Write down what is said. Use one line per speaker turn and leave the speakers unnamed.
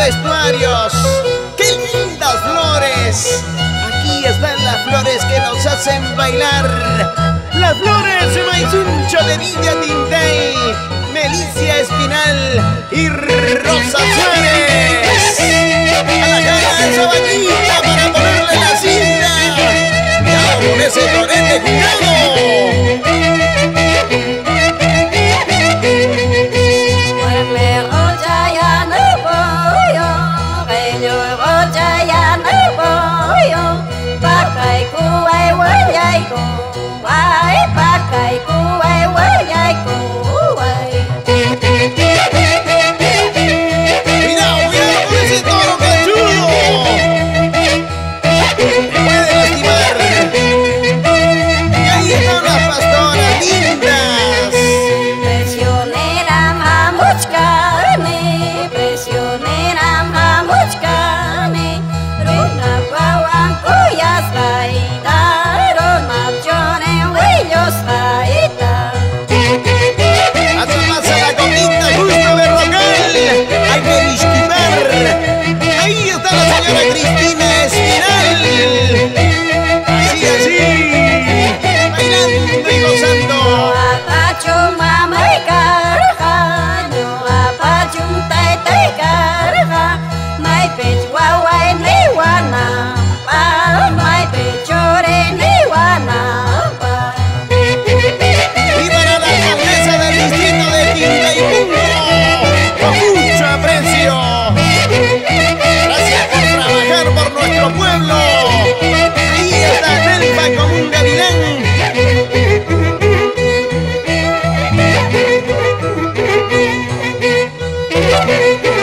vestuarios. ¡Qué lindas flores! Aquí están las flores que nos hacen bailar. Las flores de Maisuncho de Villa Tintey, Melicia Espinal y Rosa Suárez. A la cara esa vaquita para ponerle la cinta. Ya con ese torete jugado.
Thank you.